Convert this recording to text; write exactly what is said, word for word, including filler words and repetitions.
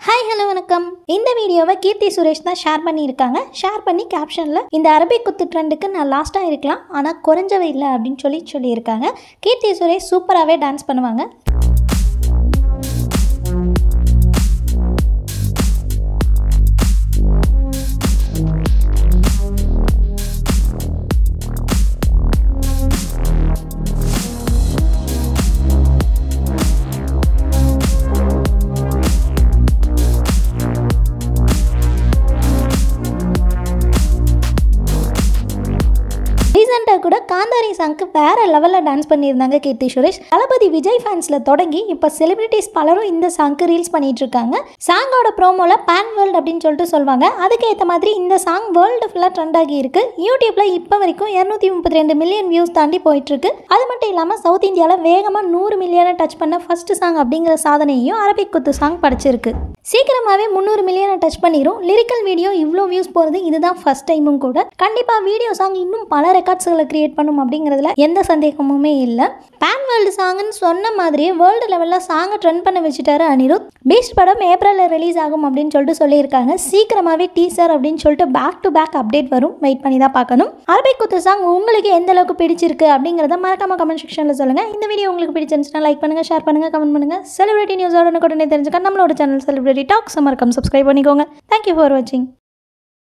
Hi hello வணக்கம். இந்த வீடியோவை கீர்த்தி சுரேஷ் தான் ஷேர் பண்ணியிருக்காங்க. ஷேர் பண்ணி கேப்ஷனில் இந்த அரபிக் குத்து ட்ரெண்டுக்கு நான் லாஸ்ட்டாக இருக்கலாம் ஆனால் குறைஞ்சவே இல்லை அப்படின்னு சொல்லி சொல்லியிருக்காங்க. கீர்த்தி சுரேஷ் சூப்பராகவே டான்ஸ் பண்ணுவாங்க. ரீசெண்டாக கூட காந்தாரி சாங்க்கு வேற லெவலில் டான்ஸ் பண்ணியிருந்தாங்க கீர்த்தி சுரேஷ். தளபதி விஜய் ஃபேன்ஸில் தொடங்கி இப்போ செலிபிரிட்டிஸ் பலரும் இந்த சாங்க்கு ரீல்ஸ் பண்ணிட்டு இருக்காங்க. சாங்கோட ப்ரோமோல பேன் வேர்ல்டு அப்படின்னு சொல்லிட்டு சொல்லுவாங்க. அதுக்கேற்ற மாதிரி இந்த சாங் வேர்ல்டு ஃபுல்லாக ட்ரெண்ட் ஆகி இருக்கு. யூடியூப்ல இப்போ வரைக்கும் இருநூத்தி முப்பத்தி ரெண்டு மில்லியன் வியூஸ் தாண்டி போயிட்டு இருக்கு. அது மட்டும் இல்லாமல் சவுத் இந்தியாவில் வேகமாக நூறு மில்லியனை டச் பண்ண ஃபர்ஸ்ட் சாங் அப்படிங்கிற சாதனையும் அரபிக் குத்து சாங் படைச்சிருக்கு. சீக்கிரமாகவே முந்நூறு மில்லியனை டச் பண்ணிடும். லிரிக்கல் வீடியோ இவ்வளோ வியூஸ் போகிறது இதுதான் ஃபர்ஸ்ட் டைமும் கூட. கண்டிப்பாக வீடியோ சாங் இன்னும் பல ரெக்கார்ட்ஸ்களை கிரியேட் பண்ணும் அப்படிங்கிறதுல எந்த சந்தேகமுமே இல்லை. பேன் வேர்ல்டு சாங்னு சொன்ன மாதிரியே வேர்ல்டு லெவலில் சாங்கை ட்ரெண்ட் பண்ண வச்சுட்டாரு அனிருத். பீஸ்ட் படம் ஏப்ரலில் ரிலீஸ் ஆகும் அப்படின்னு சொல்லிட்டு சொல்லியிருக்காங்க. சீக்கிரமாகவே டீசர் அப்படின்னு சொல்லிட்டு பேக் டு பேக் அப்டேட் வரும். வெயிட் பண்ணி தான் பார்க்கணும். அரபிக் குத்து சாங் உங்களுக்கு எந்த அளவுக்கு பிடிச்சிருக்கு அப்படிங்கிறத மறக்காம கமெண்ட் செக்ஷனில் சொல்லுங்கள். இந்த வீடியோ உங்களுக்கு பிடிச்சிருந்துச்சுன்னா லைக் பண்ணுங்கள், ஷேர் பண்ணுங்கள், கமெண்ட் பண்ணுங்கள். செலிபிரிட்டி நியூஸோட உடனே தெரிஞ்சுக்க நம்மளோட சேனல் செலிபிரிட்டி டாக்ஸ் மறக்காம சப்ஸ்கிரைப் பண்ணிக்கோங்க. தேங்க்யூ ஃபார் வாட்சிங்.